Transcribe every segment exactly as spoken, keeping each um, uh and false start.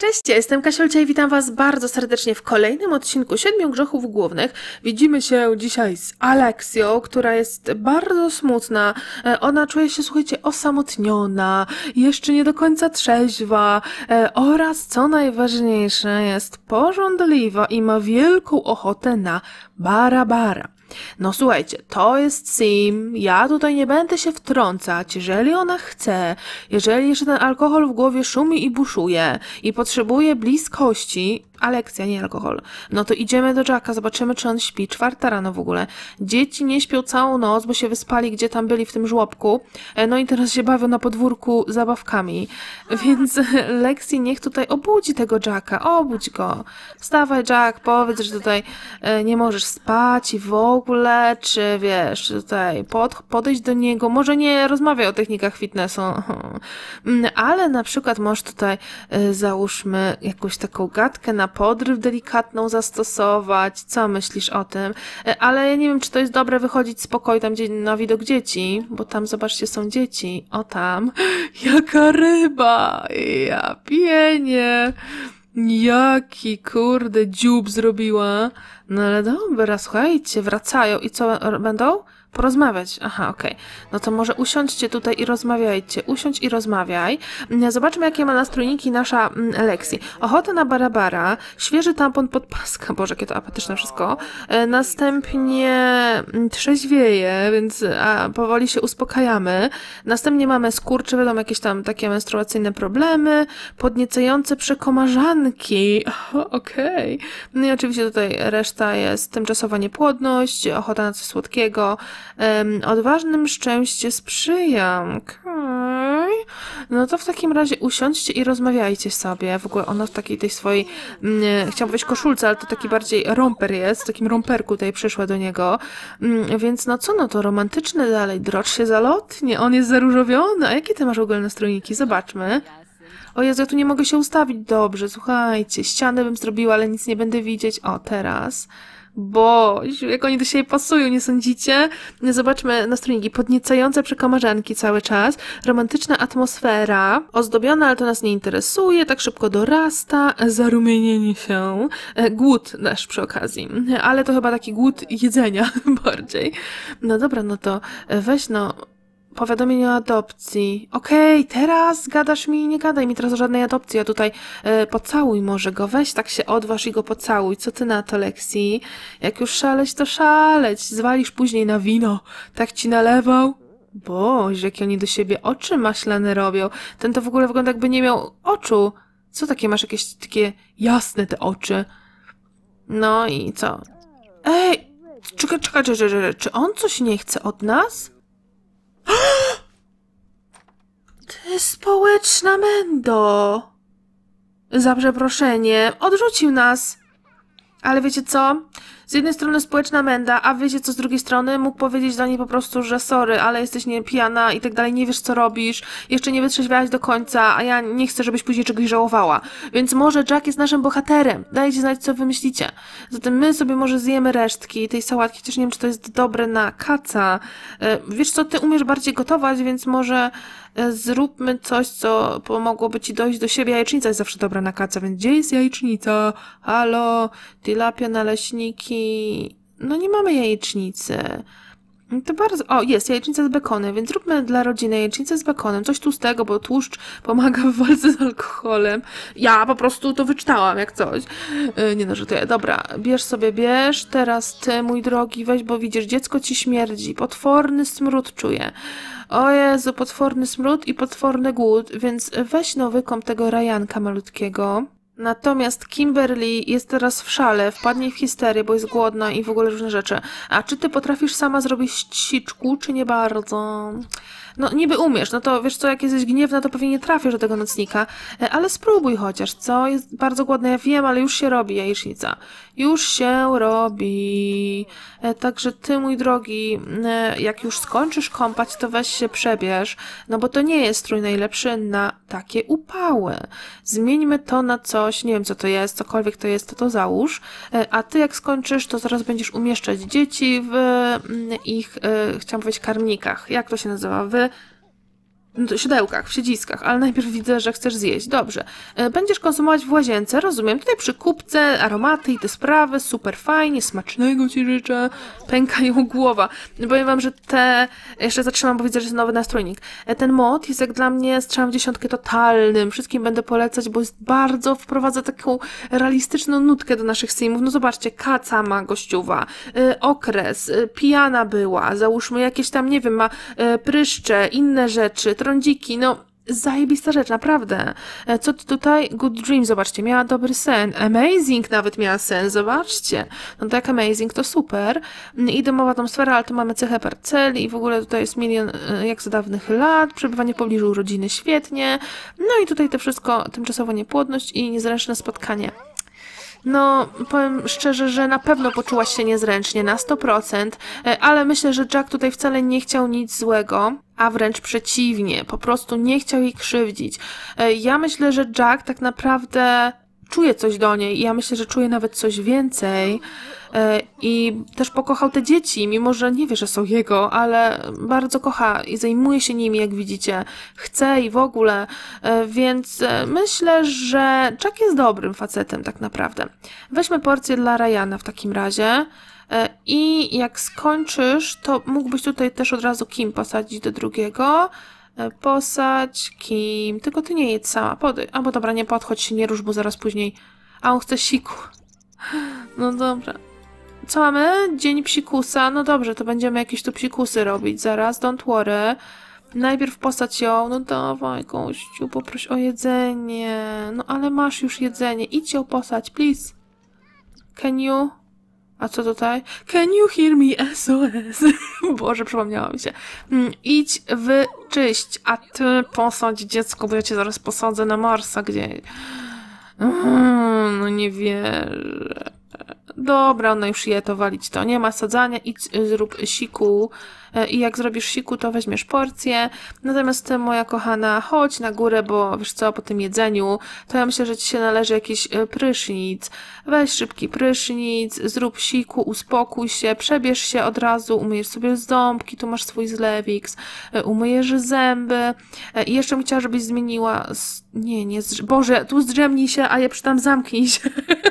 Cześć, ja jestem Kasiolcia i witam was bardzo serdecznie w kolejnym odcinku Siedmiu Grzechów Głównych. Widzimy się dzisiaj z Aleksją, która jest bardzo smutna. E, Ona czuje się, słuchajcie, osamotniona, jeszcze nie do końca trzeźwa e, oraz, co najważniejsze, jest pożądliwa i ma wielką ochotę na bara bara. No słuchajcie, to jest Sim, ja tutaj nie będę się wtrącać, jeżeli ona chce, jeżeli jeszcze ten alkohol w głowie szumi i buszuje i potrzebuje bliskości, Aleksia, nie alkohol, no to idziemy do Jacka, zobaczymy, czy on śpi. Czwarta rano w ogóle. Dzieci nie śpią całą noc, bo się wyspali, gdzie tam byli w tym żłobku, no i teraz się bawią na podwórku zabawkami, więc Lexi niech tutaj obudzi tego Jacka, obudź go. Wstawaj, Jack, powiedz, że tutaj nie możesz spać i w ogóle, czy wiesz, tutaj pod, podejść do niego, może nie rozmawiaj o technikach fitnessu, ale na przykład możesz tutaj, załóżmy, jakąś taką gadkę na podryw delikatną zastosować. Co myślisz o tym? Ale ja nie wiem, czy to jest dobre wychodzić z pokoju tam gdzie na widok dzieci, bo tam, zobaczcie, są dzieci. O tam. Jaka ryba! Ja pienię! Jaki, kurde, dziób zrobiła. No ale dobra, słuchajcie, wracają. I co będą? Porozmawiać. Aha, okej. Okay. No to może usiądźcie tutaj i rozmawiajcie. Usiądź i rozmawiaj. Zobaczmy, jakie ma nastrojniki nasza Lexi. Ochota na barabara, świeży tampon pod paska. Boże, jakie to apatyczne wszystko. E, następnie trzeźwieje, więc a, powoli się uspokajamy. Następnie mamy skurcze, wiadomo, jakieś tam takie menstruacyjne problemy, podniecające przekomarzanki. Okej. Okay. No i oczywiście tutaj reszta jest tymczasowa niepłodność, ochota na coś słodkiego. Um, odważnym szczęście sprzyjam. Okay. No to w takim razie usiądźcie i rozmawiajcie sobie. W ogóle ona w takiej tej swojej, mm, chciałam powiedzieć koszulce, ale to taki bardziej romper jest, w takim romperku tutaj przyszła do niego. Mm, więc no co, no to romantyczne dalej. Drocz się zalotnie, on jest zaróżowiony. A jakie ty masz w ogóle nastrojniki? Zobaczmy. O Jezu, ja tu nie mogę się ustawić dobrze. Słuchajcie, ścianę bym zrobiła, ale nic nie będę widzieć. O, teraz. Bo jak oni do siebie pasują, nie sądzicie? Zobaczmy nastrojniki. Podniecające przekomarzanki cały czas. Romantyczna atmosfera. Ozdobiona, ale to nas nie interesuje. Tak szybko dorasta. Zarumienienie się. Głód też przy okazji. Ale to chyba taki głód jedzenia bardziej. No dobra, no to weź no... Powiadomienie o adopcji. Okej, okay, teraz gadasz mi, nie gadaj mi teraz o żadnej adopcji, a tutaj e, pocałuj może go, weź tak się odważ i go pocałuj. Co ty na to, Lexi? Jak już szaleć, to szaleć. Zwalisz później na wino. Tak ci nalewał? Boże, jakie oni do siebie oczy maślane robią. Ten to w ogóle wygląda, jakby nie miał oczu. Co takie masz, jakieś takie jasne te oczy? No i co? Ej, czekaj, czekaj, czekaj, czekaj, czy on coś nie chce od nas? Ty społeczna mendo! Za przeproszenie, odrzucił nas. Ale wiecie co? Z jednej strony społeczna menda, a wiecie co z drugiej strony? Mógł powiedzieć do niej po prostu, że sorry, ale jesteś nie pijana i tak dalej, nie wiesz co robisz, jeszcze nie wytrzeźwiałaś do końca, a ja nie chcę, żebyś później czegoś żałowała. Więc może Jack jest naszym bohaterem. Dajcie znać, co wymyślicie. Zatem my sobie może zjemy resztki tej sałatki, chociaż nie wiem, czy to jest dobre na kaca. Wiesz co, ty umiesz bardziej gotować, więc może zróbmy coś, co pomogłoby ci dojść do siebie. Jajecznica jest zawsze dobra na kaca, więc gdzie jest jajecznica? Halo, tilapia, naleśniki. No nie mamy jajecznicy. To bardzo... O, jest jajecznica z bekonem, więc zróbmy dla rodziny jajecznicę z bekonem. Coś tłustego, bo tłuszcz pomaga w walce z alkoholem. Ja po prostu to wyczytałam jak coś. Yy, nie no, że to ja. Dobra, bierz sobie, bierz. Teraz ty, mój drogi, weź, bo widzisz, dziecko ci śmierdzi. Potworny smród czuję. O Jezu, potworny smród i potworny głód, więc weź no wykąp tego Rajanka malutkiego. Natomiast Kimberly jest teraz w szale, wpadnie w histerię, bo jest głodna i w ogóle różne rzeczy. A czy ty potrafisz sama zrobić ściczku, czy nie bardzo? No niby umiesz, no to wiesz co, jak jesteś gniewna, to pewnie nie trafisz do tego nocnika, ale spróbuj chociaż, co? Jest bardzo głodna, ja wiem, ale już się robi jajecznica. Już się robi. Także ty, mój drogi, jak już skończysz kąpać, to weź się przebierz, no bo to nie jest strój najlepszy na takie upały. Zmieńmy to na coś, nie wiem co to jest, cokolwiek to jest, to to załóż, a ty jak skończysz, to zaraz będziesz umieszczać dzieci w ich, chciałam powiedzieć, karmnikach. Jak to się nazywa? W No, siodełkach, w siedziskach, ale najpierw widzę, że chcesz zjeść. Dobrze. Będziesz konsumować w łazience, rozumiem. Tutaj przy kubce, aromaty i te sprawy, super fajnie, smacznego ci życzę. Pękają głowa. Powiem wam, że te... Jeszcze zatrzymam, bo widzę, że jest nowy nastroynik. Ten mod jest jak dla mnie strzałem w dziesiątkę totalnym. Wszystkim będę polecać, bo jest bardzo, wprowadza taką realistyczną nutkę do naszych streamów. No zobaczcie, kaca ma gościuwa, y, okres, y, pijana była, załóżmy jakieś tam, nie wiem, ma y, pryszcze, inne rzeczy, trądziki, no zajebista rzecz, naprawdę. E, co tu tutaj? Good Dream, zobaczcie, miała dobry sen. Amazing nawet miała sen, zobaczcie. No tak, Amazing to super. I domowa atmosfera, ale tu mamy cechę parceli i w ogóle tutaj jest milion e, jak za dawnych lat, przebywanie w pobliżu rodziny, świetnie. No i tutaj to wszystko, tymczasowo niepłodność i niezręczne spotkanie. No, powiem szczerze, że na pewno poczułaś się niezręcznie, na sto procent, ale myślę, że Jack tutaj wcale nie chciał nic złego, a wręcz przeciwnie, po prostu nie chciał jej krzywdzić. Ja myślę, że Jack tak naprawdę czuje coś do niej i ja myślę, że czuje nawet coś więcej i też pokochał te dzieci, mimo że nie wie, że są jego, ale bardzo kocha i zajmuje się nimi, jak widzicie, chce i w ogóle, więc myślę, że Jack jest dobrym facetem tak naprawdę. Weźmy porcję dla Ryana w takim razie i jak skończysz, to mógłbyś tutaj też od razu Kim posadzić do drugiego. Posadź Kim, tylko ty nie jedz sama, podej. Albo dobra, nie podchodź się, nie rusz, bo zaraz później... A on chce siku. No dobra. Co mamy? Dzień psikusa. No dobrze, to będziemy jakieś tu psikusy robić zaraz, don't worry. Najpierw posadź ją, no dawaj gościu, poproś o jedzenie. No ale masz już jedzenie, idź ją posadź, please. Can you... A co tutaj? Can you hear me? S O S. Boże, przypomniała mi się. Mm, idź wyczyść, a ty posadź dziecko, bo ja cię zaraz posadzę na Marsa, gdzie... Mm, no nie wierzę. Dobra, ona już je, to walić to. Nie ma sadzania, idź zrób siku. I jak zrobisz siku, to weźmiesz porcję. Natomiast ty, moja kochana, chodź na górę, bo wiesz co, po tym jedzeniu, to ja myślę, że ci się należy jakiś prysznic. Weź szybki prysznic, zrób siku, uspokój się, przebierz się od razu, umyjesz sobie ząbki, tu masz swój zlewiks, umyjesz zęby. I jeszcze bym chciała, żebyś zmieniła... Nie, nie, Boże, tu zdrzemnij się, a ja przytam zamknij się.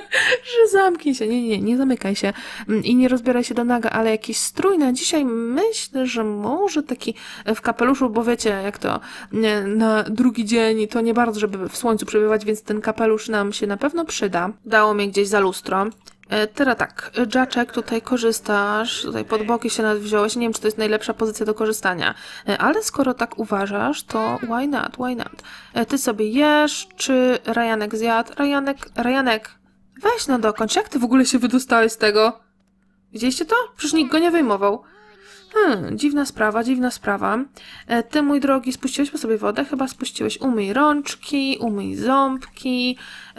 Że zamknij się. Nie, nie, nie zamykaj się. I nie rozbieraj się do naga, ale jakiś strój na dzisiaj myślę, że może taki w kapeluszu, bo wiecie, jak to na drugi dzień to nie bardzo, żeby w słońcu przebywać, więc ten kapelusz nam się na pewno przyda. Dało mnie gdzieś za lustro. Teraz tak, Jaczek, tutaj korzystasz, tutaj pod boki się nawet wziąłeś, nie wiem, czy to jest najlepsza pozycja do korzystania, ale skoro tak uważasz, to why not, why not? Ty sobie jesz, czy Ryanek zjadł? Ryanek, Ryanek, weź no dokończ, jak ty w ogóle się wydostałeś z tego? Widzieliście to? Przecież nikt go nie wyjmował. Hmm, dziwna sprawa, dziwna sprawa. Ty, mój drogi, spuściłeś po sobie wodę? Chyba spuściłeś. Umyj rączki, umyj ząbki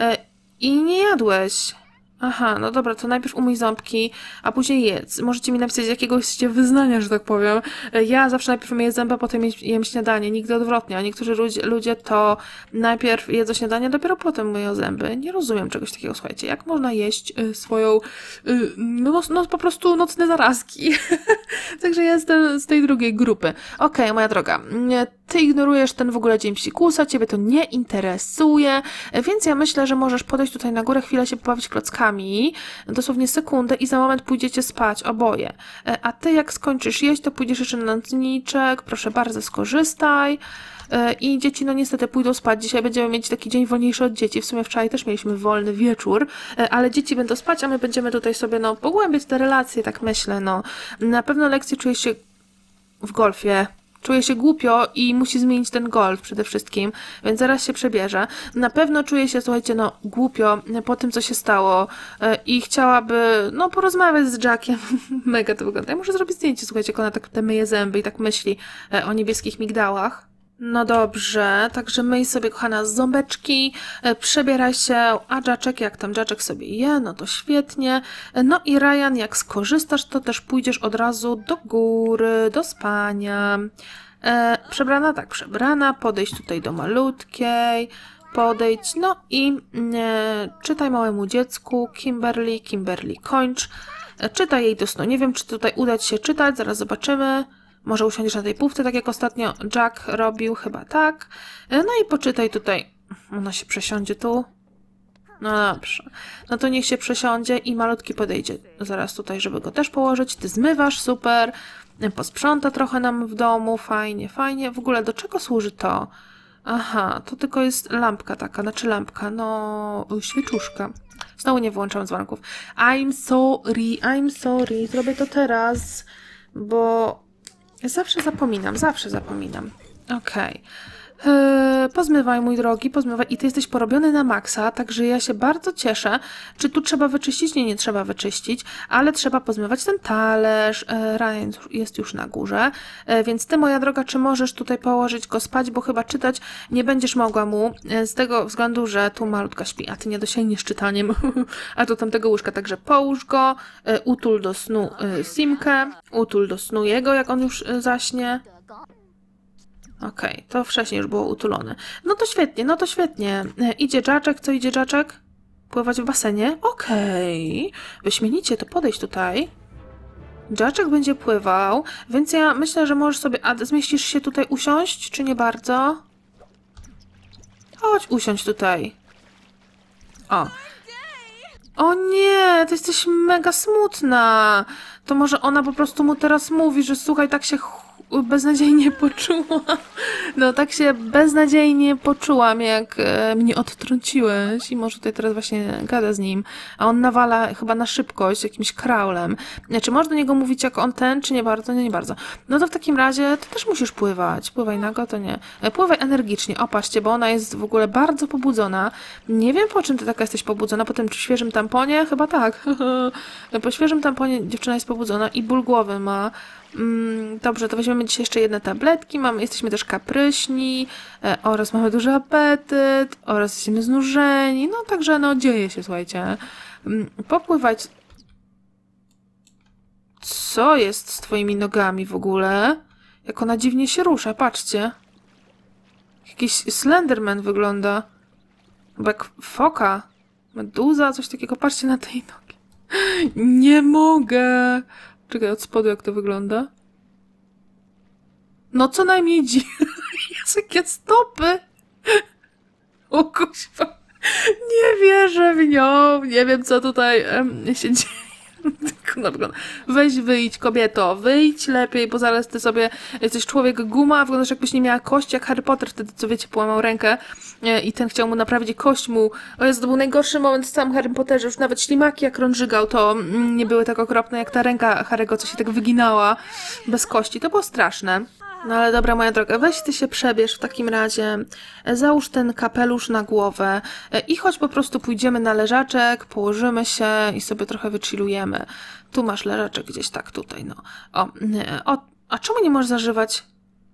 i nie jadłeś. Aha, no dobra, to najpierw umyj ząbki, a później jedz. Możecie mi napisać jakiegoś wyznania, że tak powiem. Ja zawsze najpierw myję zęby, a potem jem śniadanie. Nigdy odwrotnie, a niektórzy ludzie, ludzie to najpierw jedzą śniadanie, dopiero potem myją zęby. Nie rozumiem czegoś takiego, słuchajcie. Jak można jeść y, swoją, y, no, no po prostu nocne zarazki. Także ja jestem z tej drugiej grupy. Okej, okay, moja droga, ty ignorujesz ten w ogóle dzień psikusa, ciebie to nie interesuje, więc ja myślę, że możesz podejść tutaj na górę, chwilę się pobawić klockami, dosłownie sekundę i za moment pójdziecie spać, oboje. A ty jak skończysz jeść, to pójdziesz jeszcze na nocniczek, proszę bardzo, skorzystaj. I dzieci no niestety pójdą spać. Dzisiaj będziemy mieć taki dzień wolniejszy od dzieci. W sumie wczoraj też mieliśmy wolny wieczór, ale dzieci będą spać, a my będziemy tutaj sobie no pogłębiać te relacje, tak myślę, no. Na pewno lekcje czuje się w golfie. Czuje się głupio i musi zmienić ten golf przede wszystkim, więc zaraz się przebierze. Na pewno czuje się, słuchajcie, no głupio po tym, co się stało i chciałaby, no, porozmawiać z Jackiem. Mega to wygląda. Ja muszę zrobić zdjęcie, słuchajcie, jak ona tak te myje zęby i tak myśli o niebieskich migdałach. No dobrze, także myj sobie, kochana, ząbeczki, przebieraj się, a Jaczek, jak tam Jaczek sobie je, no to świetnie. No i Ryan, jak skorzystasz, to też pójdziesz od razu do góry, do spania. E, przebrana? Tak, przebrana, podejdź tutaj do malutkiej, podejdź, no i e, czytaj małemu dziecku, Kimberly, Kimberly, kończ. E, czytaj jej do snu. Nie wiem, czy tutaj uda ci się czytać, zaraz zobaczymy. Może usiądziesz na tej półce, tak jak ostatnio Jack robił, chyba tak. No i poczytaj tutaj. Ona się przesiądzie tu. No dobrze. No to niech się przesiądzie i malutki podejdzie zaraz tutaj, żeby go też położyć. Ty zmywasz, super. Posprząta trochę nam w domu, fajnie, fajnie. W ogóle do czego służy to? Aha, to tylko jest lampka taka, znaczy lampka, no świeczuszka. Znowu nie włączam dzwonków. I'm sorry, I'm sorry. Zrobię to teraz, bo zawsze zapominam, zawsze zapominam. Okej. Okay. Yy, pozmywaj, mój drogi, pozmywaj. I ty jesteś porobiony na maksa, także ja się bardzo cieszę. Czy tu trzeba wyczyścić? Nie, nie trzeba wyczyścić, ale trzeba pozmywać ten talerz. Yy, Ryan jest już na górze, yy, więc ty, moja droga, czy możesz tutaj położyć go spać, bo chyba czytać nie będziesz mogła mu, yy, z tego względu, że tu malutka śpi, a ty nie dosięgniesz czytaniem, a tu tamtego łóżka, także połóż go, yy, utul do snu yy, Simkę, utul do snu jego, jak on już yy, zaśnie. Okej, okay, to wcześniej już było utulone. No to świetnie, no to świetnie. E, idzie Dżaczek, co idzie Dżaczek? Pływać w basenie? Okej, okay. Wyśmienicie, to podejdź tutaj. Dżaczek będzie pływał, więc ja myślę, że możesz sobie... A zmieścisz się tutaj usiąść, czy nie bardzo? Chodź, usiądź tutaj. O. O nie, ty jesteś mega smutna. To może ona po prostu mu teraz mówi, że słuchaj, tak się beznadziejnie poczułam. No tak się beznadziejnie poczułam, jak e, mnie odtrąciłeś i może tutaj teraz właśnie gada z nim, a on nawala chyba na szybkość jakimś kraulem. Czy można do niego mówić jak on ten, czy nie bardzo? Nie, nie bardzo. No to w takim razie ty też musisz pływać. Pływaj nago, to nie. E, pływaj energicznie, opatrzcie, bo ona jest w ogóle bardzo pobudzona. Nie wiem, po czym ty taka jesteś pobudzona, po tym świeżym tamponie? Chyba tak. Po świeżym tamponie dziewczyna jest pobudzona i ból głowy ma. Mm, dobrze, to weźmiemy dzisiaj jeszcze jedne tabletki. Mamy, jesteśmy też kapryśni e, oraz mamy duży apetyt oraz jesteśmy znużeni. No także no dzieje się, słuchajcie. Mm, popływać. Co jest z twoimi nogami w ogóle? Jak ona dziwnie się rusza, patrzcie. Jakiś Slenderman wygląda. Chyba jak foka. Meduza, coś takiego. Patrzcie na tej nogi. Nie mogę. Czekaj, od spodu jak to wygląda. No co najmniej dziwne. Jezu, jakie stopy. O kuźwa. Nie wierzę w nią. Nie wiem, co tutaj um, się dzieje. Weź wyjdź, kobieto, wyjdź lepiej, bo zaraz ty sobie jesteś człowiek guma, wyglądasz jakbyś nie miała kości, jak Harry Potter wtedy, co wiecie, połamał rękę i ten chciał mu naprawić i kość mu. O Jezu, to był najgorszy moment w całym Harry Potterze, już nawet ślimaki jak on żygał, to nie były tak okropne jak ta ręka Harry'ego, co się tak wyginała bez kości, to było straszne. No ale dobra, moja droga, weź ty się przebierz w takim razie, załóż ten kapelusz na głowę i choć po prostu pójdziemy na leżaczek, położymy się i sobie trochę wychillujemy. Tu masz leżaczek gdzieś tak tutaj, no. O, o, a czemu nie możesz zażywać?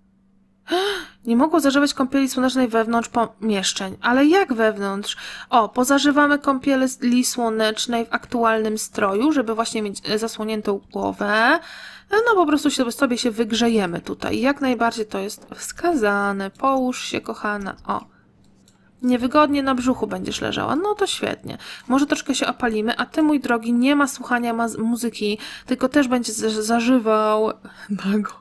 Nie mogło zażywać kąpieli słonecznej wewnątrz pomieszczeń. Ale jak wewnątrz? O, pozażywamy kąpieli słonecznej w aktualnym stroju, żeby właśnie mieć zasłoniętą głowę. No po prostu sobie, sobie się wygrzejemy tutaj. Jak najbardziej to jest wskazane. Połóż się, kochana. O. Niewygodnie na brzuchu będziesz leżała. No to świetnie. Może troszkę się opalimy, a ty, mój drogi, nie ma słuchania ma muzyki, tylko też będziesz zażywał nago.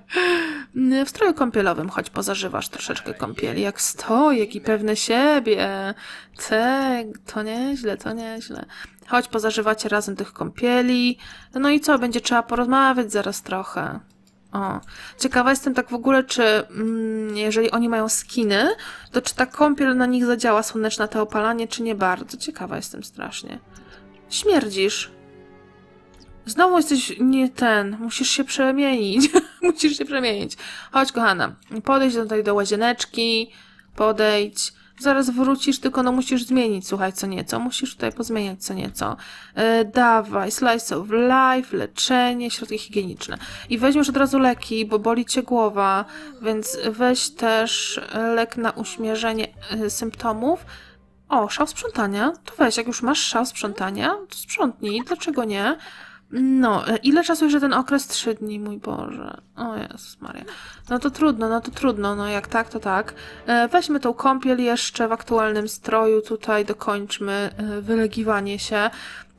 W stroju kąpielowym choć pozażywasz troszeczkę kąpieli. Jak stojek i pewne siebie. Te, to nieźle, to nieźle. Chodź, pozażywacie razem tych kąpieli. No i co? Będzie trzeba porozmawiać zaraz trochę. O, ciekawa jestem tak w ogóle, czy mm, jeżeli oni mają skiny, to czy ta kąpiel na nich zadziała słoneczna, to opalanie, czy nie bardzo. Ciekawa jestem strasznie. Śmierdzisz. Znowu jesteś nie ten. Musisz się przemienić. Musisz się przemienić. Chodź, kochana. Podejdź tutaj do łazieneczki. Podejdź. Zaraz wrócisz, tylko no musisz zmienić, słuchaj, co nieco. Musisz tutaj pozmieniać co nieco. E, dawaj, slice of life, leczenie, środki higieniczne. I weźmiesz od razu leki, bo boli cię głowa, więc weź też lek na uśmierzenie e, symptomów. O, szał sprzątania. To weź, jak już masz szał sprzątania, to sprzątnij. Dlaczego nie? No, ile czasu już ten okres? Trzy dni, mój Boże. O Jezus Maria. No to trudno, no to trudno, no jak tak, to tak. E, weźmy tą kąpiel jeszcze w aktualnym stroju, tutaj dokończmy e, wylegiwanie się.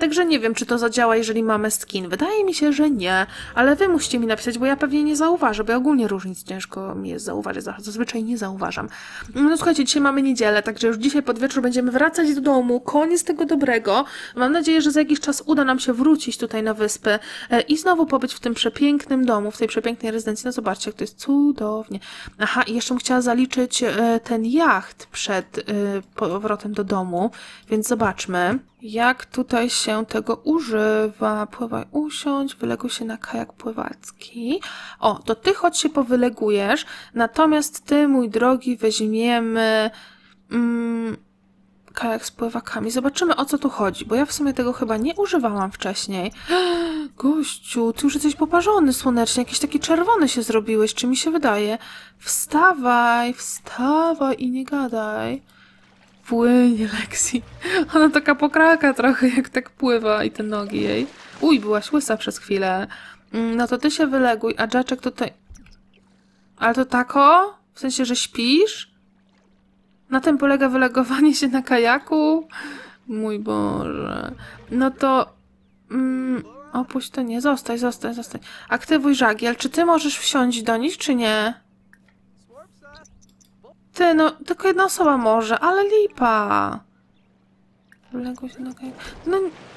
Także nie wiem, czy to zadziała, jeżeli mamy skin. Wydaje mi się, że nie, ale wy musicie mi napisać, bo ja pewnie nie zauważę, bo ja ogólnie różnic ciężko mi jest zauważyć, zazwyczaj nie zauważam. No słuchajcie, dzisiaj mamy niedzielę, także już dzisiaj pod wieczór będziemy wracać do domu, koniec tego dobrego. Mam nadzieję, że za jakiś czas uda nam się wrócić tutaj na wyspę i znowu pobyć w tym przepięknym domu, w tej przepięknej rezydencji. No zobaczcie, jak to jest cudownie. Aha, i jeszcze bym chciała zaliczyć ten jacht przed powrotem do domu, więc zobaczmy, jak tutaj się tego używa. Pływaj, usiądź, wyleguj się na kajak pływacki. O, to ty chodź się powylegujesz, natomiast ty, mój drogi, weźmiemy mm, kajak z pływakami. Zobaczymy, o co tu chodzi, bo ja w sumie tego chyba nie używałam wcześniej. Gościu, ty już jesteś poparzony słonecznie, jakiś taki czerwony się zrobiłeś, czy mi się wydaje? Wstawaj, wstawaj i nie gadaj. Płynie, Lexi. Ona taka pokraka trochę, jak tak pływa i te nogi jej. Uj, byłaś łysa przez chwilę. No to ty się wyleguj, a Jaczek tutaj... Ale to tako? W sensie, że śpisz? Na tym polega wylegowanie się na kajaku? Mój Boże. No to... Mm, opuść to nie. Zostań, zostań, zostań. Aktywuj żagiel. Czy ty możesz wsiąść do nich, czy nie? Ty, no, tylko jedna osoba może, ale lipa. Wyległo się na kajak. No...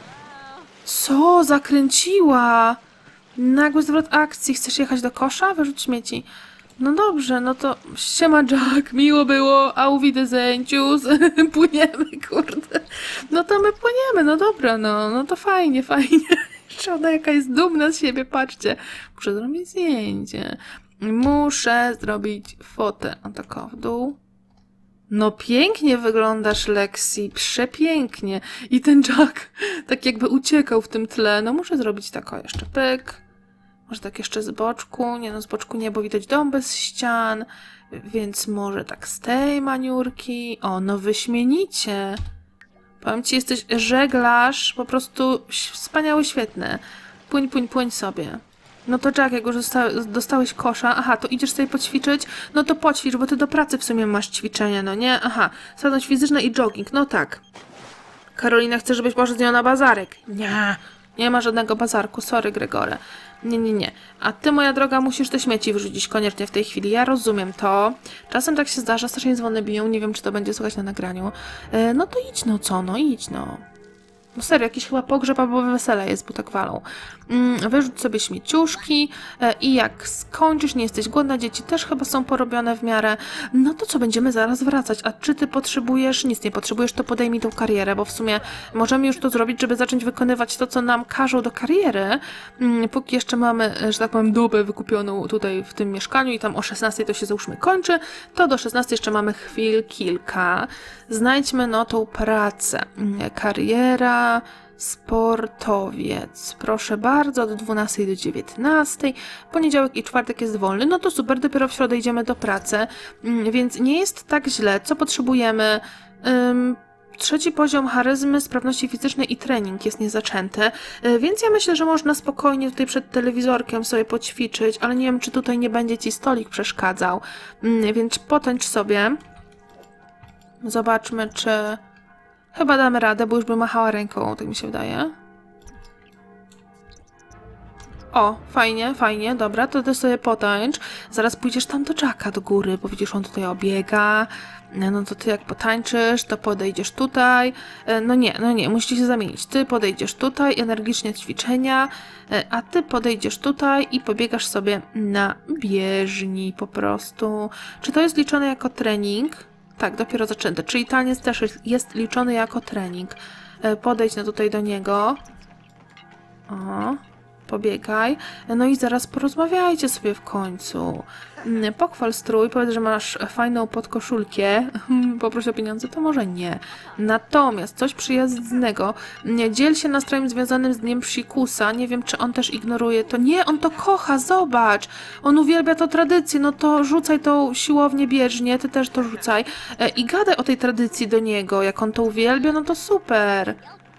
Co? Zakręciła? Nagły zwrot akcji. Chcesz jechać do kosza? Wyrzuć śmieci. No dobrze, no to siema Jack, miło było, au widzeń, cius, płyniemy, kurde. No to my płyniemy, no dobra, no, no to fajnie, fajnie. Jeszcze ona jaka jest dumna z siebie, patrzcie. Muszę zrobić zdjęcie. Muszę zrobić fotę. O tak w dół. No pięknie wyglądasz, Lexi, przepięknie. I ten Jack tak jakby uciekał w tym tle. No muszę zrobić tak, o jeszcze pyk. Może tak jeszcze z boczku. Nie no, z boczku nie, bo widać dom bez ścian. Więc może tak z tej maniurki. O, no wyśmienicie. Powiem ci, jesteś żeglarz. Po prostu wspaniały, świetny. Płyń, płyń, płyń sobie. No to Jack, jak już dosta dostałeś kosza, aha, to idziesz sobie poćwiczyć, no to poćwicz, bo ty do pracy w sumie masz ćwiczenia, no nie? Aha, sprawność fizyczna i jogging, no tak. Karolina chce, żebyś poszedł z nią na bazarek. Nie, nie ma żadnego bazarku, sorry Gregore. Nie, nie, nie. A ty, moja droga, musisz te śmieci wyrzucić koniecznie w tej chwili. Ja rozumiem to. Czasem tak się zdarza, strasznie dzwony biją, nie wiem, czy to będzie słychać na nagraniu. E, no to idź, no co, no idź, no. No serio, jakiś chyba pogrzeb albo wesele jest, bo tak walą. Mm, wyrzuć sobie śmieciuszki e, i jak skończysz, nie jesteś głodna, dzieci też chyba są porobione w miarę, no to co, będziemy zaraz wracać. A czy ty potrzebujesz? Nic nie potrzebujesz, to podejmij tą karierę, bo w sumie możemy już to zrobić, żeby zacząć wykonywać to, co nam każą do kariery. Mm, póki jeszcze mamy, że tak powiem, dobę wykupioną tutaj w tym mieszkaniu i tam o szesnastej to się załóżmy kończy, to do szesnastej jeszcze mamy chwil kilka. Znajdźmy no tą pracę. Mm, kariera... Sportowiec. Proszę bardzo, od dwunastej do dziewiętnastej. Poniedziałek i czwartek jest wolny. No to super, dopiero w środę idziemy do pracy. Więc nie jest tak źle. Co potrzebujemy? Um, trzeci poziom charyzmy, sprawności fizycznej i trening jest niezaczęty. Więc ja myślę, że można spokojnie tutaj przed telewizorkiem sobie poćwiczyć, ale nie wiem, czy tutaj nie będzie ci stolik przeszkadzał. Więc potęcz sobie. Zobaczmy, czy... Chyba damy radę, bo już by machała ręką, tak mi się wydaje. O, fajnie, fajnie, dobra, to ty sobie potańcz. Zaraz pójdziesz tam do Jacka, do góry, bo widzisz, on tutaj obiega. No to ty jak potańczysz, to podejdziesz tutaj. No nie, no nie, musicie się zamienić. Ty podejdziesz tutaj, energicznie ćwiczenia, a ty podejdziesz tutaj i pobiegasz sobie na bieżni po prostu. Czy to jest liczone jako trening? Tak, dopiero zaczęte. Czyli taniec też jest liczony jako trening. Podejdź no tutaj do niego. O, pobiegaj. No i zaraz porozmawiajcie sobie w końcu. Pochwal strój, powiedz, że masz fajną podkoszulkę. Poproś o pieniądze, to może nie. Natomiast coś przyjaznego. Dziel się nastrojem związanym z Dniem Psikusa. Nie wiem, czy on też ignoruje to. Nie, on to kocha, zobacz. On uwielbia tą tradycję. No to rzucaj tą siłownię bieżnie, ty też to rzucaj. I gadaj o tej tradycji do niego. Jak on to uwielbia, no to super.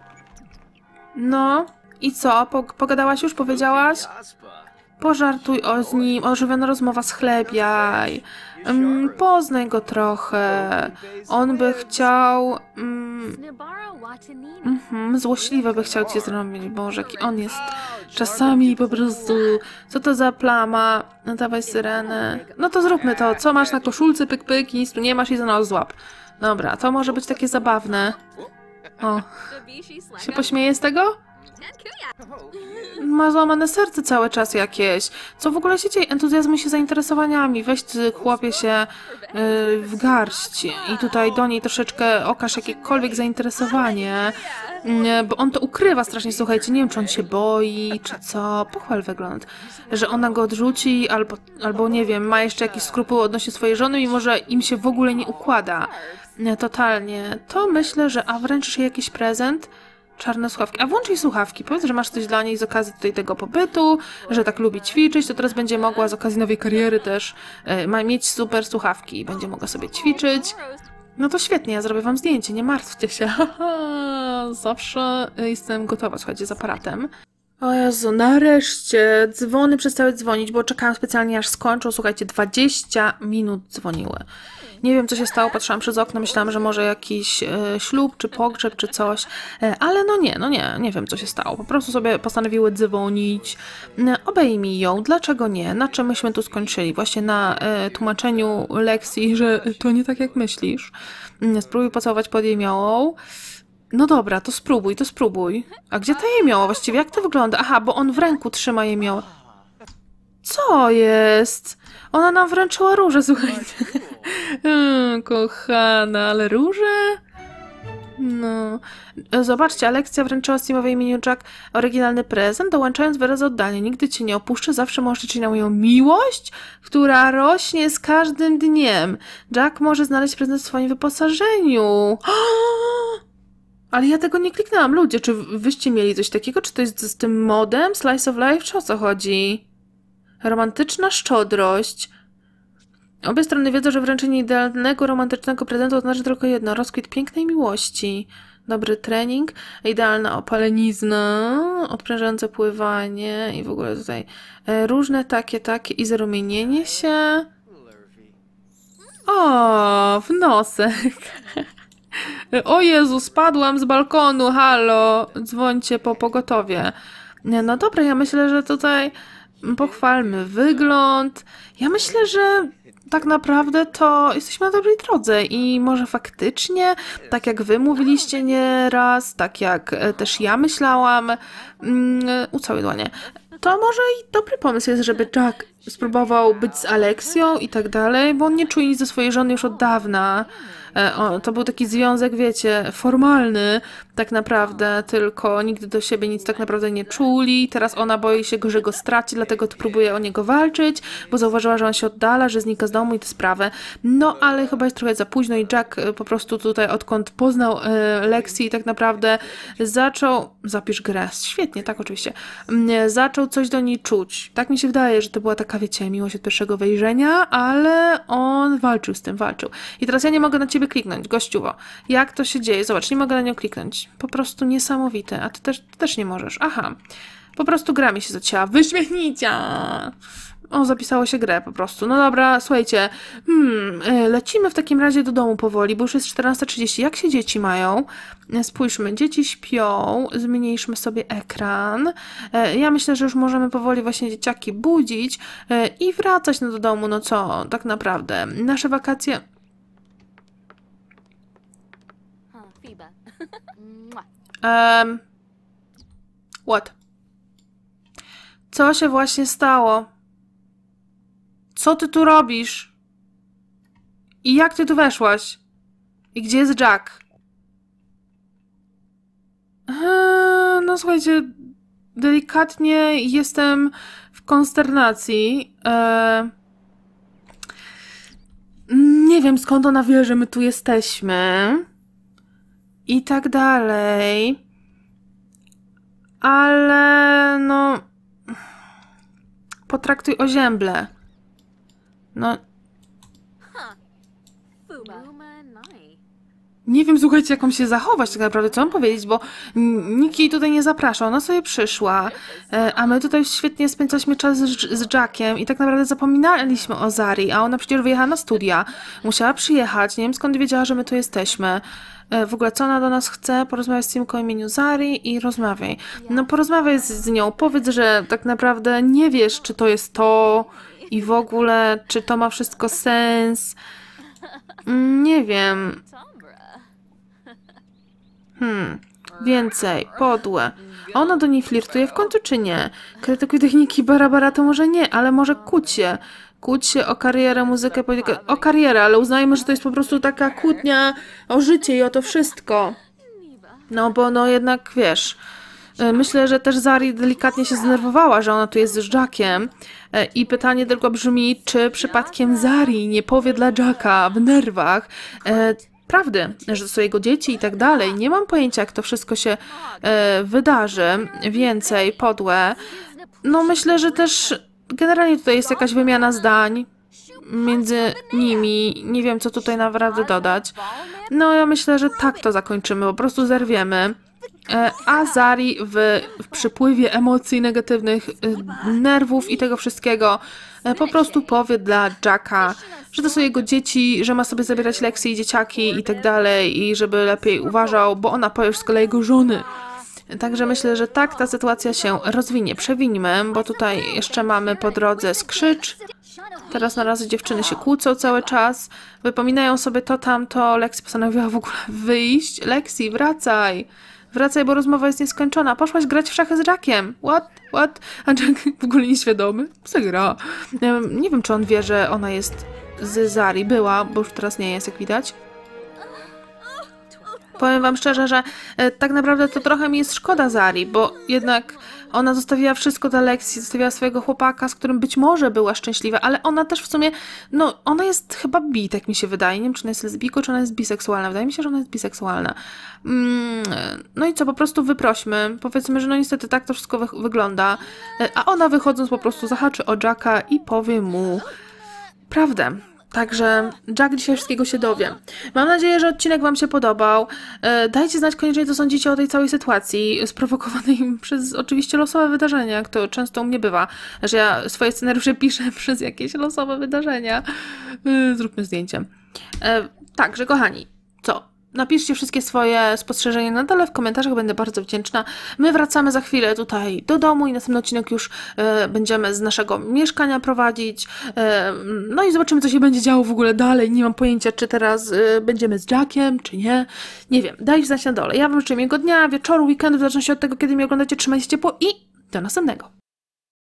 No, i co? Pogadałaś już? Powiedziałaś? Pożartuj o z nim, ożywiona rozmowa, schlebiaj. Mm, poznaj go trochę. On by chciał... Mm, mm, złośliwe by chciał cię zrobić. Boże, jaki on jest czasami po prostu... Co to za plama? No dawaj syrenę. No to zróbmy to. Co masz na koszulce? Pyk, pyk i nic tu nie masz i za nos złap. Dobra, to może być takie zabawne. O. Się pośmieje z tego? Ma złamane serce cały czas jakieś. Co w ogóle się dzieje? Entuzjazmuj się zainteresowaniami. Weź ty, chłopie się yy, w garść i tutaj do niej troszeczkę okaż jakiekolwiek zainteresowanie. Yy, bo on to ukrywa strasznie, słuchajcie. Nie wiem, czy on się boi, czy co. Pochwal wygląd. Że ona go odrzuci, albo, albo nie wiem, ma jeszcze jakieś skrupuły odnośnie swojej żony, mimo że im się w ogóle nie układa. Nie, totalnie. To myślę, że a wręczysz jej jakiś prezent? Czarne słuchawki. A włącz jej słuchawki. Powiedz, że masz coś dla niej z okazji tutaj tego pobytu, że tak lubi ćwiczyć, to teraz będzie mogła z okazji nowej kariery też y, ma mieć super słuchawki i będzie mogła sobie ćwiczyć. No to świetnie, ja zrobię wam zdjęcie, nie martwcie się. Zawsze jestem gotowa, słuchajcie, z aparatem. O Jezu, nareszcie dzwony przestały dzwonić, bo czekałam specjalnie aż skończą. Słuchajcie, dwadzieścia minut dzwoniły. Nie wiem, co się stało, patrzyłam przez okno, myślałam, że może jakiś e, ślub, czy pogrzeb, czy coś, e, ale no nie, no nie, nie wiem, co się stało. Po prostu sobie postanowiły dzwonić. E, obejmij ją, dlaczego nie? Na czym myśmy tu skończyli? Właśnie na e, tłumaczeniu lekcji, że to nie tak, jak myślisz. E, spróbuj pocałować pod jemiołą. No dobra, to spróbuj, to spróbuj. A gdzie ta jemioła właściwie? Jak to wygląda? Aha, bo on w ręku trzyma jemiołę. Co jest? Ona nam wręczyła różę, słuchajcie. Hmm, kochana, ale róże? No. Zobaczcie, Aleksia wręczyła Steamowej imieniu Jack oryginalny prezent, dołączając wyraz oddania. Nigdy cię nie opuszczę, zawsze możesz liczyć na moją miłość, która rośnie z każdym dniem. Jack może znaleźć prezent w swoim wyposażeniu. Ale ja tego nie kliknęłam. Ludzie, czy wyście mieli coś takiego? Czy to jest z tym modem? Slice of Life? Czy o co chodzi? Romantyczna szczodrość. Obie strony wiedzą, że wręczenie idealnego, romantycznego prezentu oznacza tylko jedno. Rozkwit pięknej miłości. Dobry trening. Idealna opalenizna. Odprężające pływanie. I w ogóle tutaj e, różne takie, takie. I zarumienienie się. O, w nosek. O Jezu, spadłam z balkonu. Halo, dzwońcie po pogotowie. No dobra, ja myślę, że tutaj pochwalmy wygląd. Ja myślę, że tak naprawdę to jesteśmy na dobrej drodze i może faktycznie, tak jak wy mówiliście nieraz, tak jak też ja myślałam, mm, ucałuj dłonie, to może i dobry pomysł jest, żeby Jack spróbował być z Aleksją i tak dalej, bo on nie czuje nic ze swojej żony już od dawna. O, to był taki związek, wiecie, formalny tak naprawdę, tylko nigdy do siebie nic tak naprawdę nie czuli. Teraz ona boi się, że go straci, dlatego to próbuje o niego walczyć, bo zauważyła, że on się oddala, że znika z domu i te sprawy. No, ale chyba jest trochę za późno i Jack po prostu tutaj, odkąd poznał e, Lexi, tak naprawdę zaczął... Zapisz grę. Świetnie, tak oczywiście. Zaczął coś do niej czuć. Tak mi się wydaje, że to była taka, wiecie, miłość od pierwszego wejrzenia, ale on walczył z tym, walczył. I teraz ja nie mogę na ciebie kliknąć, gościuwo. Jak to się dzieje? Zobacz, nie mogę na nią kliknąć. Po prostu niesamowite. A ty też, ty też nie możesz. Aha. Po prostu gra mi się zacięła. Wyśmienicia! O, zapisało się grę po prostu. No dobra, słuchajcie. Hmm, lecimy w takim razie do domu powoli, bo już jest czternasta trzydzieści. Jak się dzieci mają? Spójrzmy, dzieci śpią. Zmniejszmy sobie ekran. Ja myślę, że już możemy powoli właśnie dzieciaki budzić i wracać no do domu. No co, tak naprawdę. Nasze wakacje... Um, what? Co się właśnie stało? Co ty tu robisz? I jak ty tu weszłaś? I gdzie jest Jack? Eee, no słuchajcie, delikatnie jestem w konsternacji. Eee, nie wiem, skąd ona wie, że my tu jesteśmy. I tak dalej. Ale no... Potraktuj ozięble. No... Nie wiem, słuchajcie, jak mam się zachować tak naprawdę, co mam powiedzieć, bo n- nikt jej tutaj nie zapraszał, ona sobie przyszła, e, a my tutaj świetnie spędzaliśmy czas z, z Jackiem i tak naprawdę zapominaliśmy o Zari, a ona przecież wyjechała na studia, musiała przyjechać, nie wiem skąd wiedziała, że my tu jesteśmy. E, w ogóle co ona do nas chce? Porozmawiać z Simką o imieniu Zari i rozmawiaj. No porozmawiaj z, z nią, powiedz, że tak naprawdę nie wiesz, czy to jest to i w ogóle, czy to ma wszystko sens. Mm, Nie wiem. Hmm, więcej, podłe. A ona do niej flirtuje w końcu, czy nie? Krytykuj techniki Barabara to może nie, ale może kłóć się. Kłóć się o karierę, muzykę, politykę. O karierę, ale uznajmy, że to jest po prostu taka kłótnia o życie i o to wszystko. No bo no jednak, wiesz, y, myślę, że też Zari delikatnie się zdenerwowała, że ona tu jest z Jackiem. Y, I pytanie tylko brzmi, czy przypadkiem Zari nie powie dla Jacka w nerwach, y, prawdy, że to są jego dzieci i tak dalej. Nie mam pojęcia, jak to wszystko się e, wydarzy. Więcej, podłe. No myślę, że też generalnie tutaj jest jakaś wymiana zdań między nimi. Nie wiem, co tutaj naprawdę dodać. No ja myślę, że tak to zakończymy. Po prostu zerwiemy. E, a Zari w, w przypływie emocji negatywnych, e, nerwów i tego wszystkiego e, po prostu powie dla Jacka, że to są jego dzieci, że ma sobie zabierać lekcje i dzieciaki i tak dalej i żeby lepiej uważał, bo ona powie z kolei jego żony. Także myślę, że tak ta sytuacja się rozwinie. Przewińmy, bo tutaj jeszcze mamy po drodze skrzycz. Teraz na razie dziewczyny się kłócą cały czas. Wypominają sobie to, tamto. Lexi postanowiła w ogóle wyjść. Lexi, wracaj. Wracaj, bo rozmowa jest nieskończona. Poszłaś grać w szachy z Jackiem. What? What? A Jack w ogóle nieświadomy. Co gra? Nie wiem, czy on wie, że ona jest z Zari. Była, bo już teraz nie jest, jak widać. Powiem wam szczerze, że e, tak naprawdę to trochę mi jest szkoda Zari, bo jednak ona zostawiła wszystko dla Lexi, zostawiła swojego chłopaka, z którym być może była szczęśliwa, ale ona też w sumie, no ona jest chyba bi, tak mi się wydaje. Nie wiem, czy ona jest lesbijką, czy ona jest biseksualna. Wydaje mi się, że ona jest biseksualna. Mm, no i co, po prostu wyprośmy. Powiedzmy, że no niestety tak to wszystko wy wygląda, e, a ona wychodząc po prostu zahaczy o Jacka i powie mu prawdę. Także Jack dzisiaj wszystkiego się dowie. Mam nadzieję, że odcinek wam się podobał. E, dajcie znać koniecznie, co sądzicie o tej całej sytuacji, sprowokowanej przez oczywiście losowe wydarzenia, jak to często u mnie bywa, że ja swoje scenariusze piszę przez jakieś losowe wydarzenia. E, zróbmy zdjęcie. E, także kochani, co? Napiszcie wszystkie swoje spostrzeżenia na dole w komentarzach, będę bardzo wdzięczna. My wracamy za chwilę tutaj do domu i następny odcinek już e, będziemy z naszego mieszkania prowadzić. E, no i zobaczymy, co się będzie działo w ogóle dalej. Nie mam pojęcia, czy teraz e, będziemy z Jackiem, czy nie. Nie wiem, dajcie znać na dole. Ja wam życzę miłego dnia, wieczoru, weekendu, w zależności od tego, kiedy mnie oglądacie. Trzymajcie się ciepło i do następnego.